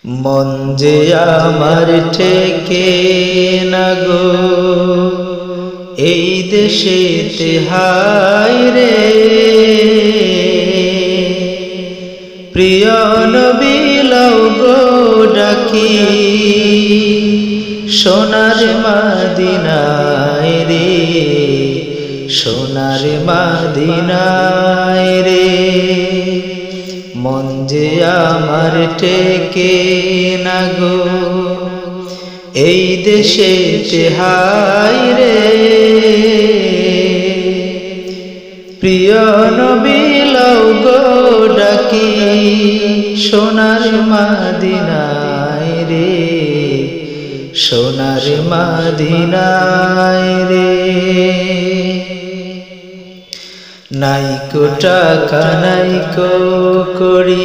মন যে আমার ঠেকে না গো এই দেশেতে হায় রে। প্রিয় নবী লও গো ডাকি সোনার মদিনায় রে, সোনার মদিনায় রে। মন যে আমার টেকে না গো এই দেশেতে হায় রে। প্রিয় নবী লও গো ডাকি সোনার মদিনায় রে, সোনার মদিনায় রে। নাইকো টাকা নাইকো করি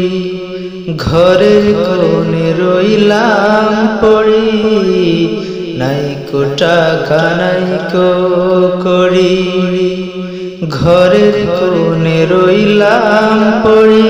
ঘরের কোণে রইলাম পড়ি। নাইকো টাকা নাইকো করি ঘরের কোণে রইলাম পড়ি।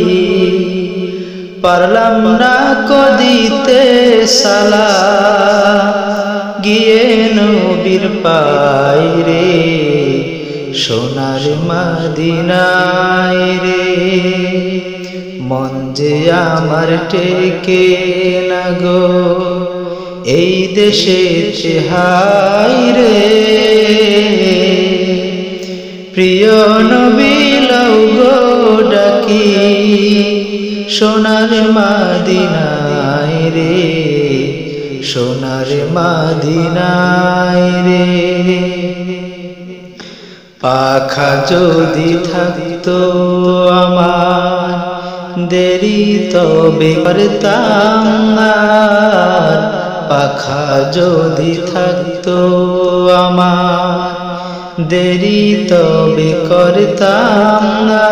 পারলাম না কদিতে সালাম গিয়ে নবীর পায় রে, সোনার মদিনায় রে। মন যে আমার টেকে না গো এই দেশেতে হায় রে। প্রিয় নবী লও গো ডাকি সোনার মদিনায় রে, সোনার মদিনায় রে। পাখা যদি থাকতো আমার দেরি তবে করতাম না। পাখা যদি থাকতো আমার দেরি তবে করতাম না।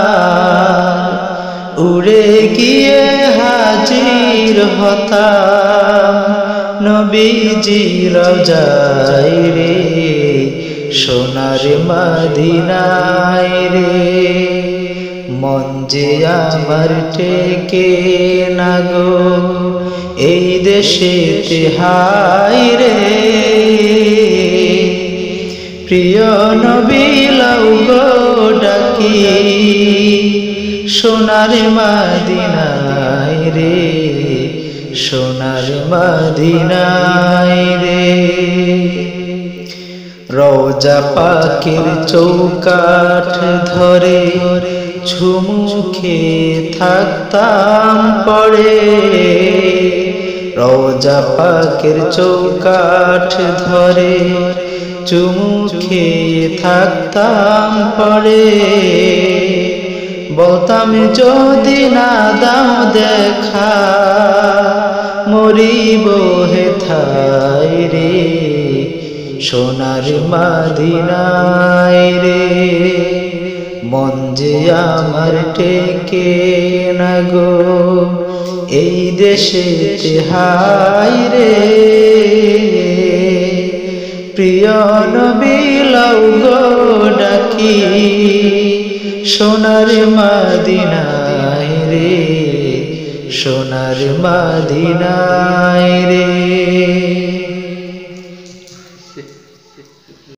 উড়ে গিয়ে হাজির হতাম নবীজির রওজায় রে, সোনার মদিনায় রে। মন যে আমার টেকে না গো এই দেশেতে হায় রে। প্রিয় নবী লও গো ডাকি সোনার মদিনায় রে, সোনার মদিনায় রে। রওজা পাকের চৌকাঠ ধরে ঝুমুখে থাকতাম পড়ে। রওজা পাকের চৌকাঠ ধরে চুমুখে থাকতাম পড়ে। বলতাম যদি না দাও দেখা মরিব হেথায় রে, সোনার মদিনায় রে। মন যে আমার টেকে না গো এই দেশেতে হায় রে। প্রিয় নবী লও গো ডাকি সোনার মদিনায় রে, সোনার মদিনায় রে।